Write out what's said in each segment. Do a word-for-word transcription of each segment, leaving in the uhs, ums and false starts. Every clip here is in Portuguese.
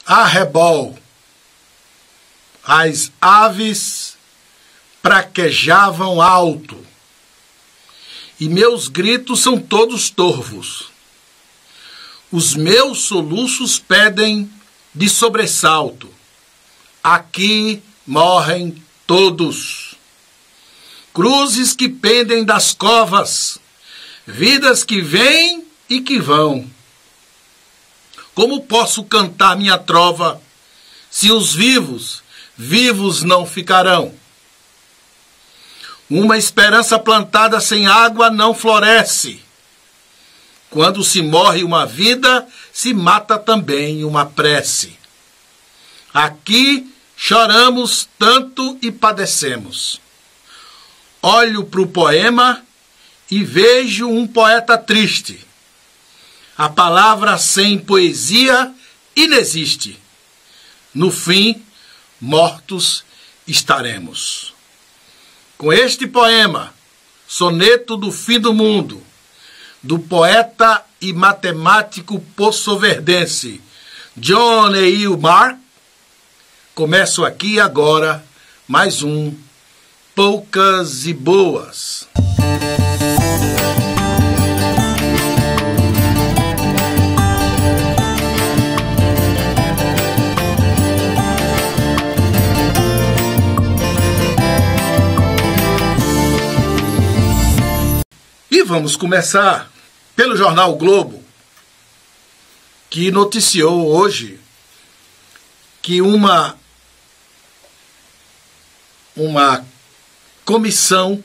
arrebol. As aves praquejavam alto, e meus gritos são todos torvos. Os meus soluços pedem de sobressalto. Aqui morrem todos. Cruzes que pendem das covas, vidas que vêm e que vão. Como posso cantar minha trova se os vivos, vivos não ficarão? Uma esperança plantada sem água não floresce. Quando se morre uma vida, se mata também uma prece. Aqui choramos tanto e padecemos. Olho para o poema e vejo um poeta triste. A palavra sem poesia inexiste. No fim, mortos estaremos. Com este poema, Soneto do Fim do Mundo, do poeta e matemático poçoverdense John Neil Mark, começo aqui e agora mais um Poucas e Boas. E vamos começar pelo jornal o Globo, que noticiou hoje que uma, uma comissão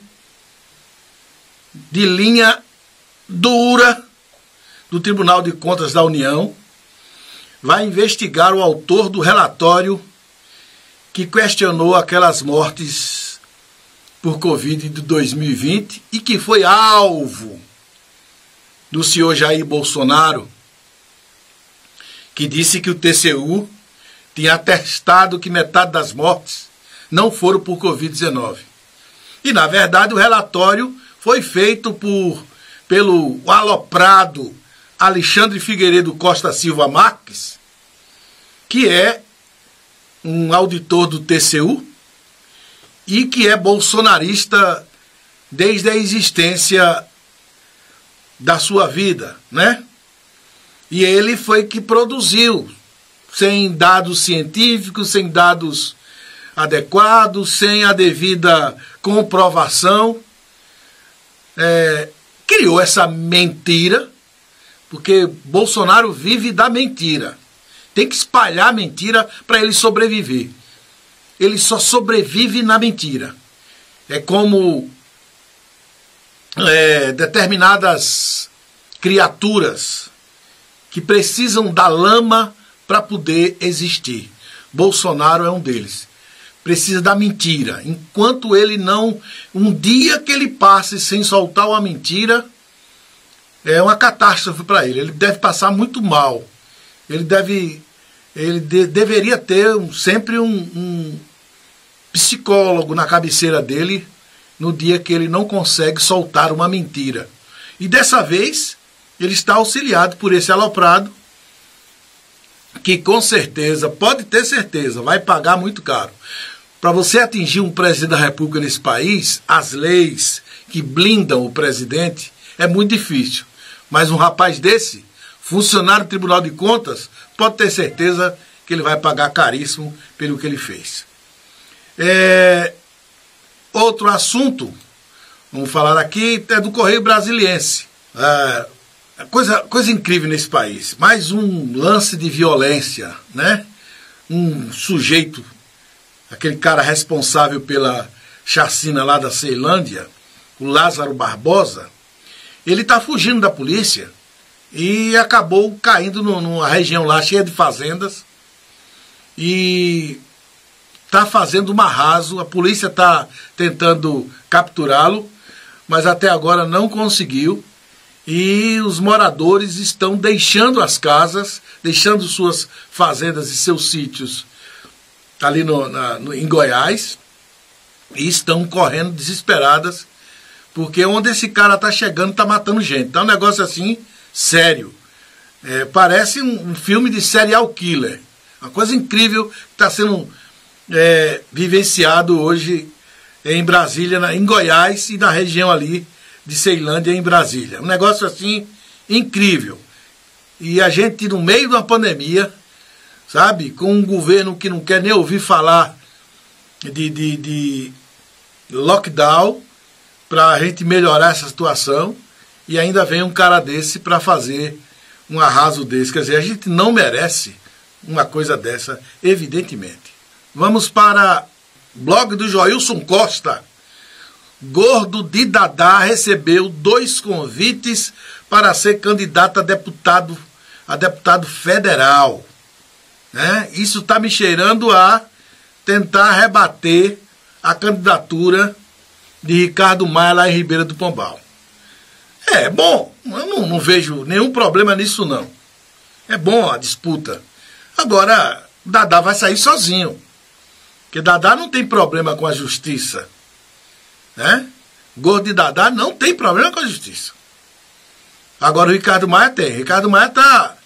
de linha dura do Tribunal de Contas da União vai investigar o autor do relatório que questionou aquelas mortes por Covid de dois mil e vinte e que foi alvo do senhor Jair Bolsonaro, que disse que o T C U tinha atestado que metade das mortes não foram por Covid dezenove. E, na verdade, o relatório foi feito por, pelo aloprado Alexandre Figueiredo Costa Silva Marques, que é um auditor do T C U e que é bolsonarista desde a existência da sua vida, né? E ele foi que produziu, sem dados científicos, sem dados adequados, sem a devida comprovação, é, criou essa mentira, porque Bolsonaro vive da mentira. Tem que espalhar a mentira para ele sobreviver. Ele só sobrevive na mentira. É como é, determinadas criaturas que precisam da lama para poder existir. Bolsonaro é um deles. Precisa da mentira. Enquanto ele não... Um dia que ele passe sem soltar uma mentira, é uma catástrofe para ele. Ele deve passar muito mal. Ele deve... Ele de, deveria ter um, sempre um, um psicólogo na cabeceira dele no dia que ele não consegue soltar uma mentira. E dessa vez, ele está auxiliado por esse aloprado, que com certeza, pode ter certeza, vai pagar muito caro. Para você atingir um presidente da República nesse país, as leis que blindam o presidente é muito difícil. Mas um rapaz desse, funcionário do Tribunal de Contas, pode ter certeza que ele vai pagar caríssimo pelo que ele fez. É... Outro assunto, vamos falar aqui, é do Correio Brasiliense. É... Coisa, coisa incrível nesse país. Mais um lance de violência, né? Um sujeito, aquele cara responsável pela chacina lá da Ceilândia, o Lázaro Barbosa, ele está fugindo da polícia e acabou caindo no, numa região lá cheia de fazendas e está fazendo um arraso. A polícia está tentando capturá-lo, mas até agora não conseguiu. E os moradores estão deixando as casas, deixando suas fazendas e seus sítios ali no, na, no, em Goiás, e estão correndo desesperadas, porque onde esse cara está chegando está matando gente. Então é um negócio assim, sério. É, parece um, um filme de serial killer. Uma coisa incrível que está sendo é, vivenciado hoje em Brasília, na, em Goiás e na região ali de Ceilândia, em Brasília. Um negócio assim incrível. E a gente, no meio de uma pandemia, sabe, com um governo que não quer nem ouvir falar de, de, de lockdown para a gente melhorar essa situação, e ainda vem um cara desse para fazer um arraso desse. Quer dizer, a gente não merece uma coisa dessa, evidentemente. Vamos para o blog do Joilson Costa. Gordo de Dadá recebeu dois convites para ser candidato a deputado, a deputado federal. Né? Isso está me cheirando a tentar rebater a candidatura de Ricardo Maia lá em Ribeira do Pombal. É bom, eu não, não vejo nenhum problema nisso não. É bom a disputa. Agora, Dadá vai sair sozinho. Porque Dadá não tem problema com a justiça. Né? Gordo de Dadá não tem problema com a justiça. Agora o Ricardo Maia tem. Ricardo Maia está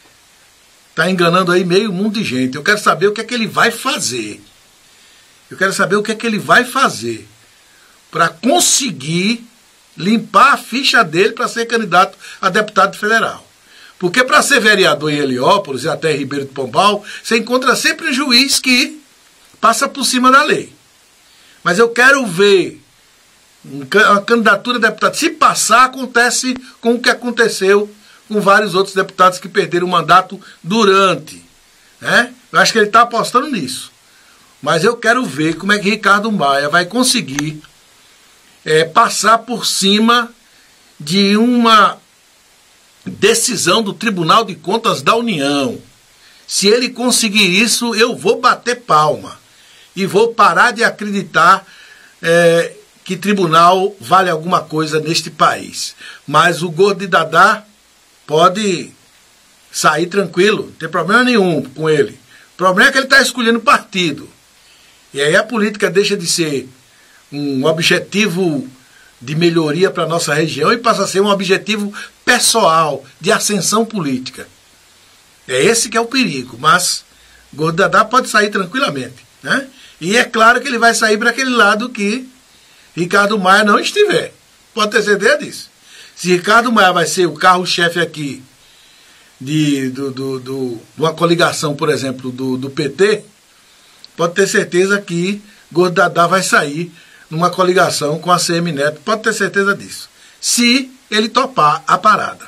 tá enganando aí meio mundo de gente. Eu quero saber o que é que ele vai fazer. Eu quero saber o que é que ele vai fazer para conseguir limpar a ficha dele para ser candidato a deputado federal. Porque para ser vereador em Heliópolis e até em Ribeiro do Pombal, você encontra sempre um juiz que passa por cima da lei. Mas eu quero ver uma candidatura a deputado. Se passar, acontece com o que aconteceu com vários outros deputados que perderam o mandato durante. Né? Eu acho que ele está apostando nisso. Mas eu quero ver como é que Ricardo Maia vai conseguir é, passar por cima de uma decisão do Tribunal de Contas da União. Se ele conseguir isso, eu vou bater palma. E vou parar de acreditar é, que tribunal vale alguma coisa neste país. Mas o Gordo de Dadá pode sair tranquilo, não tem problema nenhum com ele. O problema é que ele está escolhendo partido. E aí a política deixa de ser um objetivo de melhoria para a nossa região e passa a ser um objetivo pessoal, de ascensão política. É esse que é o perigo, mas Gordo Dadá pode sair tranquilamente. Né? E é claro que ele vai sair para aquele lado que Ricardo Maia não estiver. Pode ter certeza disso. Se Ricardo Maia vai ser o carro-chefe aqui de, do, do, do, de uma coligação, por exemplo, do, do P T, pode ter certeza que Gordo Dadá vai sair numa coligação com a C M Neto. Pode ter certeza disso. Se ele topar a parada.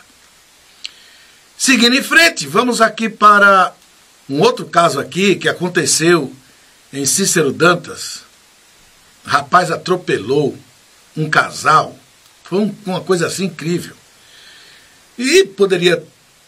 Seguindo em frente, vamos aqui para um outro caso aqui que aconteceu em Cícero Dantas. O rapaz atropelou um casal. Foi um, uma coisa assim incrível. E poderia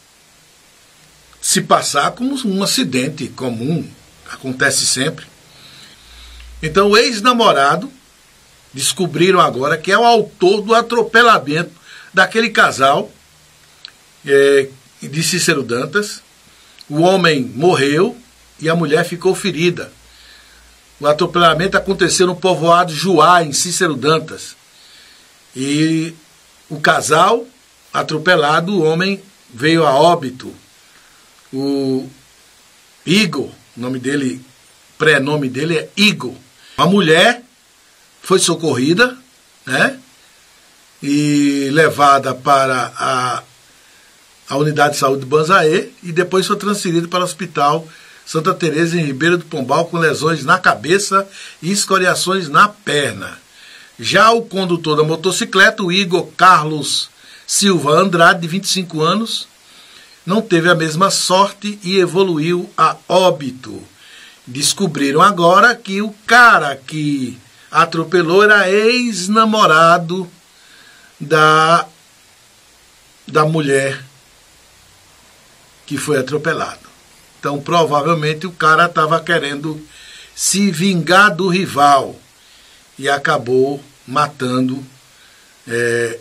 se passar como um acidente comum. Acontece sempre. Então o ex-namorado descobriram agora que é o autor do atropelamento daquele casal é, de Cícero Dantas. O homem morreu e a mulher ficou ferida. O atropelamento aconteceu no povoado Juá, em Cícero Dantas. E o casal atropelado, o homem veio a óbito. O Igor, o nome dele, pré-nome dele é Igor. A mulher foi socorrida, né? E levada para a, a unidade de saúde de Banzaê e depois foi transferida para o hospital Santa Teresa em Ribeira do Pombal com lesões na cabeça e escoriações na perna. Já o condutor da motocicleta, o Igor Carlos Silva Andrade, de vinte e cinco anos, não teve a mesma sorte e evoluiu a óbito. Descobriram agora que o cara que atropelou era ex-namorado da, da mulher que foi atropelado. Então, provavelmente, o cara estava querendo se vingar do rival e acabou matando é,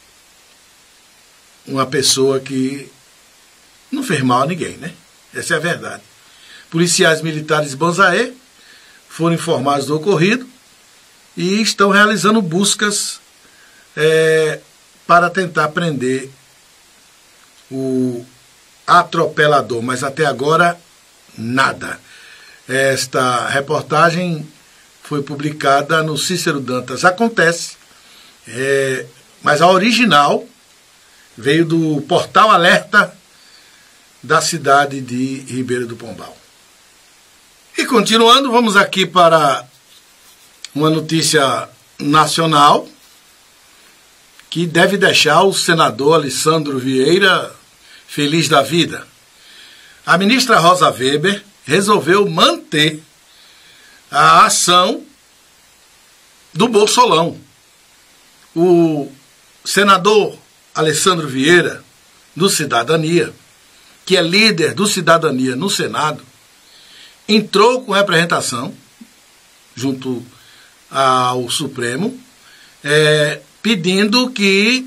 uma pessoa que não fez mal a ninguém, né? Essa é a verdade. Policiais militares de Banzaê foram informados do ocorrido e estão realizando buscas é, para tentar prender o atropelador, mas até agora nada. Esta reportagem foi publicada no Cícero Dantas Acontece, é, mas a original veio do Portal Alerta da cidade de Ribeira do Pombal. E continuando, vamos aqui para uma notícia nacional que deve deixar o senador Alessandro Vieira feliz da vida. A ministra Rosa Weber resolveu manter a ação do Bolsolão. O senador Alessandro Vieira, do Cidadania, que é líder do Cidadania no Senado, entrou com representação junto ao Supremo, é, pedindo que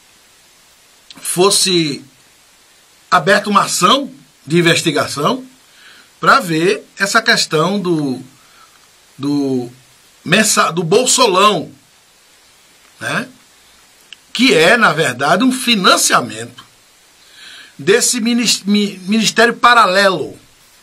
fosse aberta uma ação de investigação para ver essa questão do, do, mensa, do Bolsolão, né? Que é, na verdade, um financiamento desse ministério paralelo,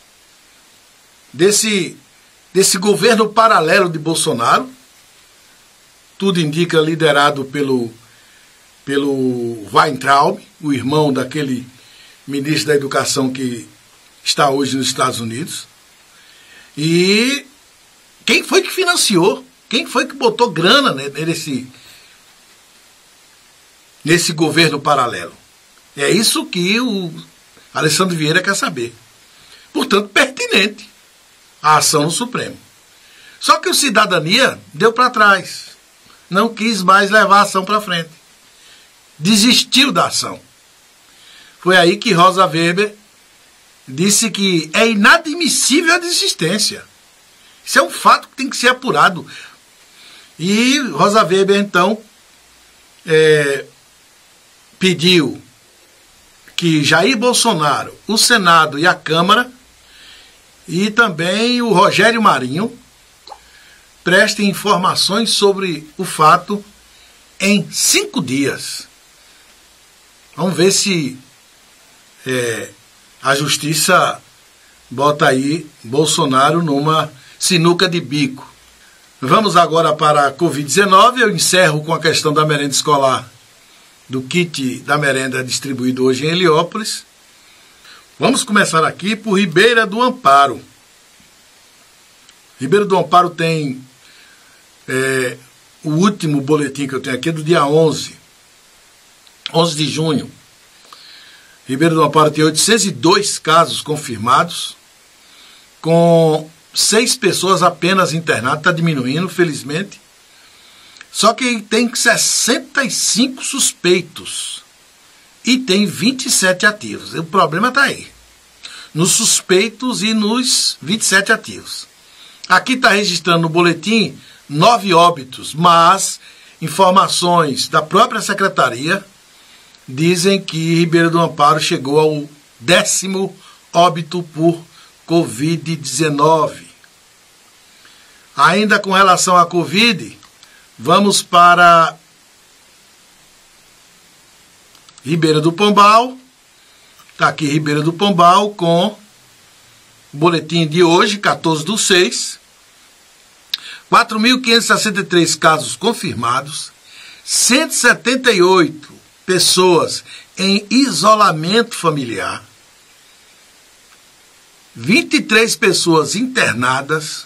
desse, desse governo paralelo de Bolsonaro, tudo indica liderado pelo, pelo Weintraub, o irmão daquele ministro da Educação que está hoje nos Estados Unidos. E quem foi que financiou? Quem foi que botou grana nesse, nesse governo paralelo? É isso que o Alessandro Vieira quer saber. Portanto, pertinente a ação no Supremo. Só que o Cidadania deu para trás. Não quis mais levar a ação para frente. Desistiu da ação. Foi aí que Rosa Weber disse que é inadmissível a desistência. Isso é um fato que tem que ser apurado. E Rosa Weber, então, é, pediu que Jair Bolsonaro, o Senado e a Câmara, e também o Rogério Marinho, prestem informações sobre o fato em cinco dias. Vamos ver se é, a justiça bota aí Bolsonaro numa sinuca de bico. Vamos agora para a covid dezenove. Eu encerro com a questão da merenda escolar, do kit da merenda distribuído hoje em Heliópolis. Vamos começar aqui por Ribeira do Amparo. Ribeira do Amparo tem é, o último boletim que eu tenho aqui é do dia onze, onze de junho. Ribeira do Amparo tem oitocentos e dois casos confirmados, com seis pessoas apenas internadas, está diminuindo, felizmente. Só que tem sessenta e cinco suspeitos e tem vinte e sete ativos. O problema está aí, nos suspeitos e nos vinte e sete ativos. Aqui está registrando no boletim nove óbitos, mas informações da própria secretaria dizem que Ribeira do Amparo chegou ao décimo óbito por covid dezenove. Ainda com relação à Covid, vamos para Ribeira do Pombal. Está aqui Ribeira do Pombal com o boletim de hoje, quatorze do seis. quatro mil quinhentos e sessenta e três casos confirmados, cento e setenta e oito pessoas em isolamento familiar, vinte e três pessoas internadas,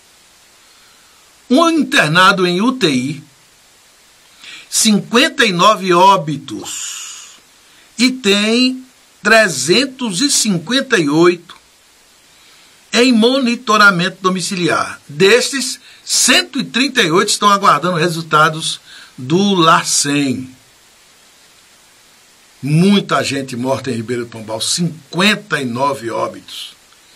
um internado em U T I, cinquenta e nove óbitos e tem trezentos e cinquenta e oito em monitoramento domiciliar. Destes, cento e trinta e oito estão aguardando resultados do LACEN. Muita gente morta em Ribeira do Pombal, cinquenta e nove óbitos.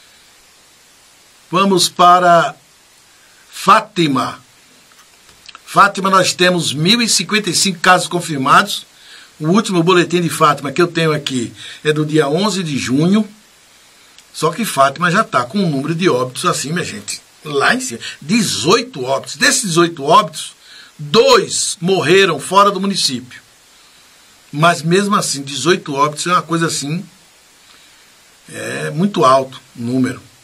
Vamos para Fátima. Fátima, nós temos mil e cinquenta e cinco casos confirmados. O último boletim de Fátima que eu tenho aqui é do dia onze de junho. Só que Fátima já está com um número de óbitos assim, minha gente, lá em cima. dezoito óbitos. Desses dezoito óbitos, dois morreram fora do município. Mas mesmo assim, dezoito óbitos é uma coisa assim, é muito alto o número.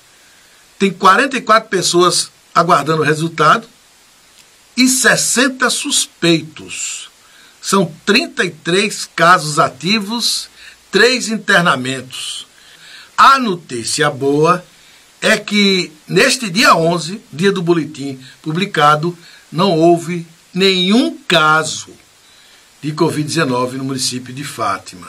tem quarenta e quatro pessoas aguardando o resultado e sessenta suspeitos. São trinta e três casos ativos, três internamentos. A notícia boa é que neste dia onze, dia do boletim publicado, não houve nenhum caso de covid dezenove no município de Fátima.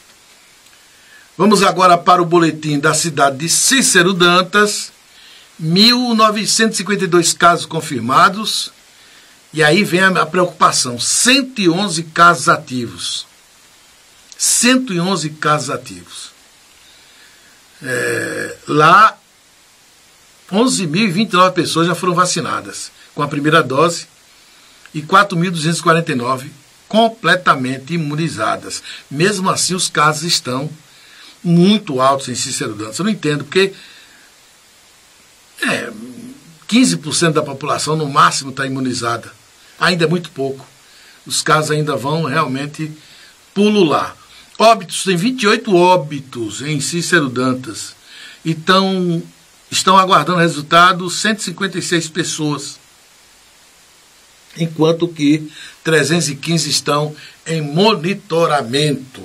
Vamos agora para o boletim da cidade de Cícero Dantas. mil novecentos e cinquenta e dois casos confirmados. E aí vem a preocupação, cento e onze casos ativos. cento e onze casos ativos. É, lá, onze mil e vinte e nove pessoas já foram vacinadas com a primeira dose e quatro mil duzentos e quarenta e nove completamente imunizadas. Mesmo assim, os casos estão muito altos em Cícero Dantas. Eu não entendo, porque é, quinze por cento da população no máximo está imunizada. Ainda é muito pouco. Os casos ainda vão realmente pulular. Óbitos, tem vinte e oito óbitos em Cícero Dantas. Então, estão aguardando resultado cento e cinquenta e seis pessoas. Enquanto que trezentos e quinze estão em monitoramento.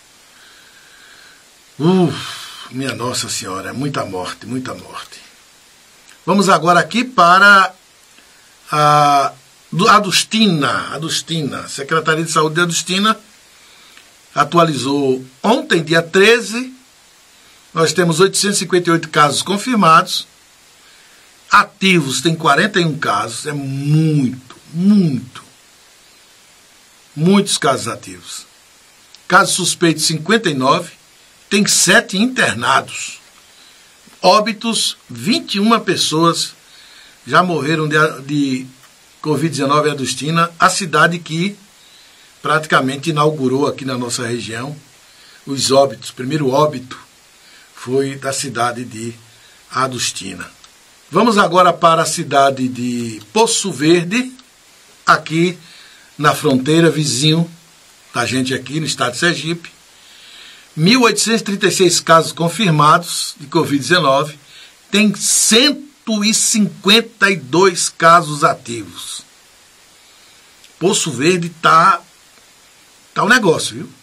Uf, minha Nossa Senhora, muita morte, muita morte. Vamos agora aqui para a Adustina, Adustina, Secretaria de Saúde de Adustina, atualizou ontem, dia treze, nós temos oitocentos e cinquenta e oito casos confirmados, ativos tem quarenta e um casos, é muito, muito, muitos casos ativos. Casos suspeitos cinquenta e nove, tem sete internados. Óbitos, vinte e uma pessoas já morreram de, de covid dezenove em Adustina, a cidade que praticamente inaugurou aqui na nossa região os óbitos. O primeiro óbito foi da cidade de Adustina. Vamos agora para a cidade de Poço Verde, aqui na fronteira, vizinho da gente aqui no estado de Sergipe. mil oitocentos e trinta e seis casos confirmados de covid dezenove, tem cento e cinquenta e dois casos ativos. Poço Verde está tá um negócio, viu?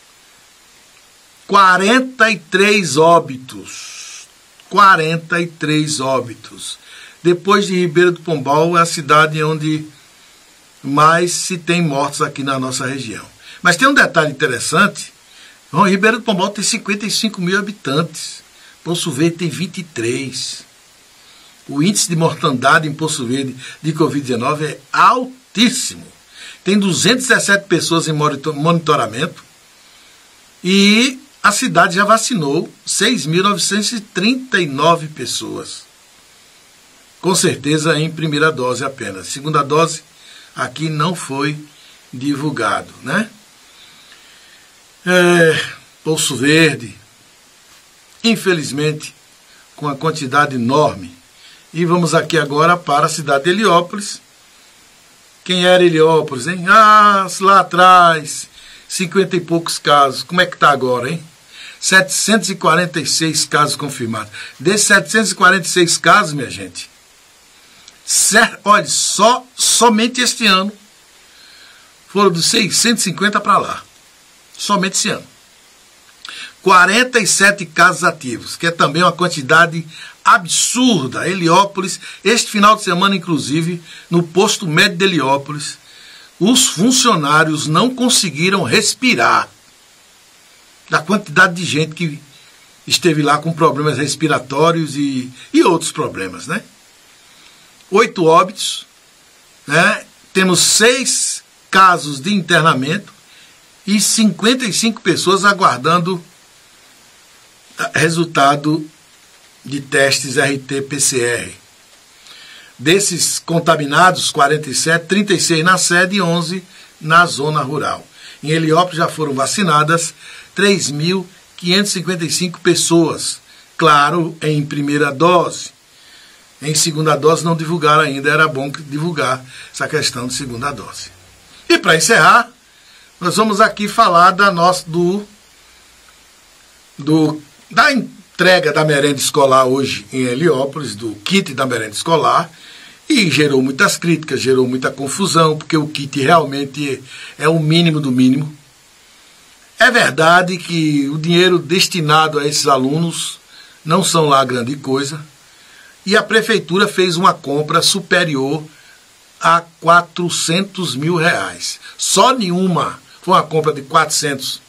quarenta e três óbitos. quarenta e três óbitos. Depois de Ribeira do Pombal, é a cidade onde mais se tem mortos aqui na nossa região. Mas tem um detalhe interessante. Ribeira do Pombal tem cinquenta e cinco mil habitantes. Poço Verde tem vinte e três. O índice de mortandade em Poço Verde de covid dezenove é altíssimo. Tem duzentas e dezessete pessoas em monitoramento. E a cidade já vacinou seis mil novecentos e trinta e nove pessoas. Com certeza em primeira dose apenas. Segunda dose aqui não foi divulgado, né? É, Poço Verde, infelizmente, com a quantidade enorme. E vamos aqui agora para a cidade de Heliópolis. Quem era Heliópolis, hein? Ah, lá atrás, cinquenta e poucos casos. Como é que está agora, hein? setecentos e quarenta e seis casos confirmados. Desses setecentos e quarenta e seis casos, minha gente, certo, olha, só, somente este ano foram dos seiscentos e cinquenta para lá. Somente esse ano. quarenta e sete casos ativos, que é também uma quantidade absurda. Heliópolis, este final de semana, inclusive, no posto médico de Heliópolis, os funcionários não conseguiram respirar da quantidade de gente que esteve lá com problemas respiratórios e, e outros problemas, né? Oito óbitos, né? Temos seis casos de internamento e cinquenta e cinco pessoas aguardando resultado de testes R T P C R. Desses contaminados, quarenta e sete, trinta e seis na sede e onze na zona rural. Em Heliópolis já foram vacinadas três mil quinhentas e cinquenta e cinco pessoas, claro, em primeira dose. Em segunda dose não divulgaram ainda, era bom divulgar essa questão de segunda dose. E para encerrar, nós vamos aqui falar da nossa, do, do, da entrega da merenda escolar hoje em Heliópolis, do kit da merenda escolar, e gerou muitas críticas, gerou muita confusão, porque o kit realmente é o mínimo do mínimo. É verdade que o dinheiro destinado a esses alunos não são lá grande coisa, e a prefeitura fez uma compra superior a quatrocentos mil reais. Só nenhuma foi uma compra de quatrocentos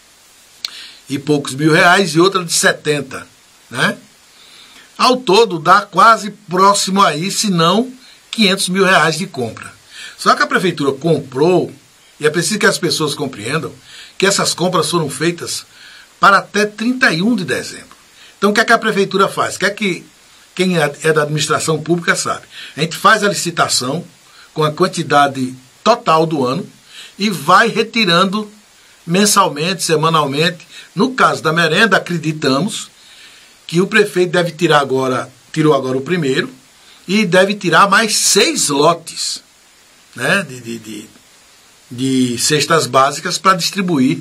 e poucos mil reais e outra de setenta, né? Ao todo dá quase próximo aí, se não quinhentos mil reais de compra. Só que a prefeitura comprou, e é preciso que as pessoas compreendam, que essas compras foram feitas para até trinta e um de dezembro. Então o que é que a prefeitura faz? O que é que quem é da administração pública sabe? A gente faz a licitação com a quantidade total do ano e vai retirando mensalmente, semanalmente. No caso da merenda, acreditamos que o prefeito deve tirar agora, tirou agora o primeiro, e deve tirar mais seis lotes, né, de, de, de, de cestas básicas para distribuir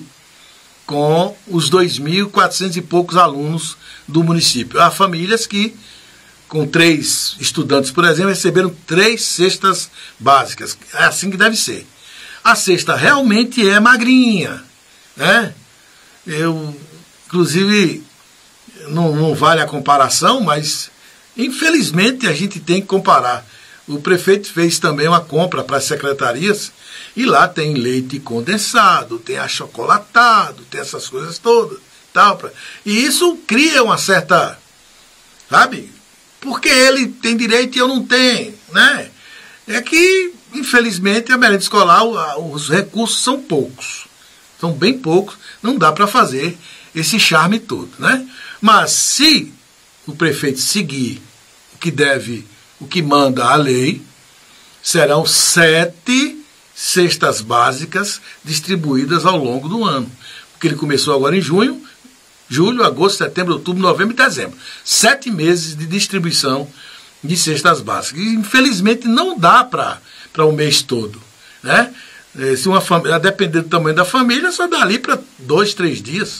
com os dois mil e quatrocentos e poucos alunos do município. Há famílias que, com três estudantes, por exemplo, receberam três cestas básicas. É assim que deve ser. A cesta realmente é magrinha, né? Eu, inclusive, não, não vale a comparação, mas infelizmente a gente tem que comparar. O prefeito fez também uma compra para as secretarias e lá tem leite condensado, tem achocolatado, tem essas coisas todas. Tal, pra... E isso cria uma certa, sabe? Porque ele tem direito e eu não tenho, né? É que, infelizmente, a merenda escolar, os recursos são poucos. São bem poucos, não dá para fazer esse charme todo, né? Mas se o prefeito seguir o que deve, o que manda a lei, serão sete cestas básicas distribuídas ao longo do ano. Porque ele começou agora em junho, julho, agosto, setembro, outubro, novembro e dezembro. Sete meses de distribuição de cestas básicas. E, infelizmente, não dá para o mês todo, né? Se uma família, dependendo do tamanho da família, só dá ali para dois, três dias.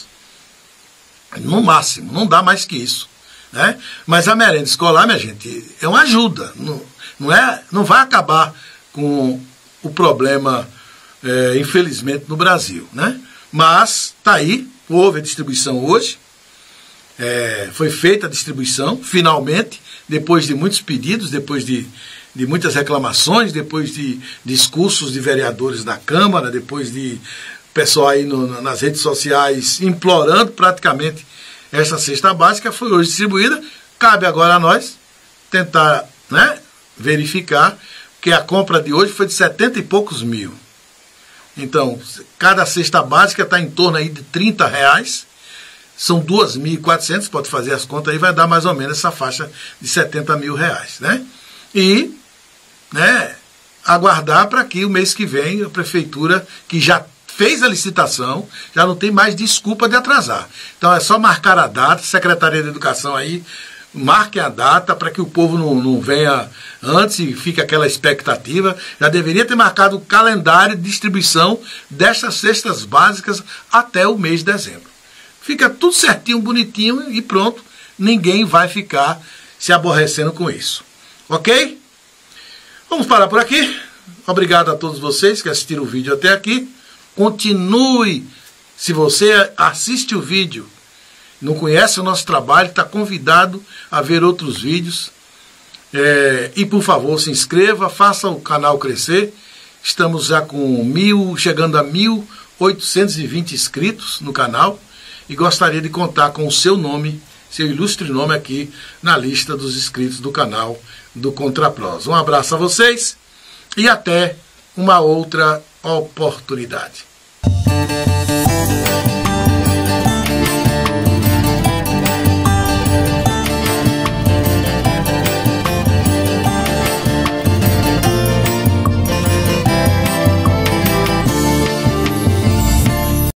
No máximo, não dá mais que isso, né? Mas a merenda escolar, minha gente, é uma ajuda. Não, não, é, não vai acabar com o problema, é, infelizmente, no Brasil, né? Mas está aí, houve a distribuição hoje, é, foi feita a distribuição, finalmente, depois de muitos pedidos, depois de, de muitas reclamações, depois de discursos de vereadores na Câmara, depois de pessoal aí no, nas redes sociais implorando praticamente essa cesta básica, foi hoje distribuída. Cabe agora a nós tentar, né, verificar que a compra de hoje foi de setenta e poucos mil. Então, cada cesta básica está em torno aí de trinta reais, são duas mil e quatrocentos, pode fazer as contas aí, vai dar mais ou menos essa faixa de setenta mil reais, né? E, né, aguardar para que o mês que vem a prefeitura, que já fez a licitação, já não tem mais desculpa de atrasar. Então é só marcar a data, Secretaria de Educação aí, marque a data para que o povo não, não venha antes e fique aquela expectativa. Já deveria ter marcado o calendário de distribuição destas cestas básicas até o mês de dezembro. Fica tudo certinho, bonitinho e pronto. Ninguém vai ficar se aborrecendo com isso. Ok? Vamos parar por aqui. Obrigado a todos vocês que assistiram o vídeo até aqui. Continue. Se você assiste o vídeo, não conhece o nosso trabalho, está convidado a ver outros vídeos. É, e por favor, se inscreva, faça o canal crescer. Estamos já com mil, chegando a mil oitocentos e vinte inscritos no canal. E gostaria de contar com o seu nome, seu ilustre nome aqui na lista dos inscritos do canal do Contraprosa. Um abraço a vocês e até uma outra oportunidade.